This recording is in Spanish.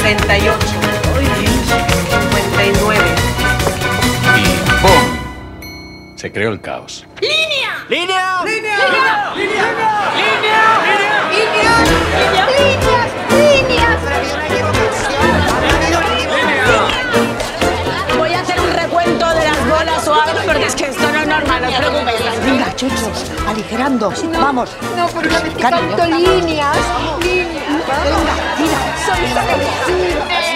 48, 59. Y ¡pum! Se creó el caos. ¡Línea! ¡Línea! ¡Línea! ¡Línea! ¡Línea! ¡Línea! ¡Línea! ¡Líneas! Voy a hacer un recuento de las bolas o algo porque es que esto no es normal, no os preocupéis. Venga, chuchos, aligerando. Vamos. No, porque a veces Cariño. canto líneas. Líneas. Venga, tira.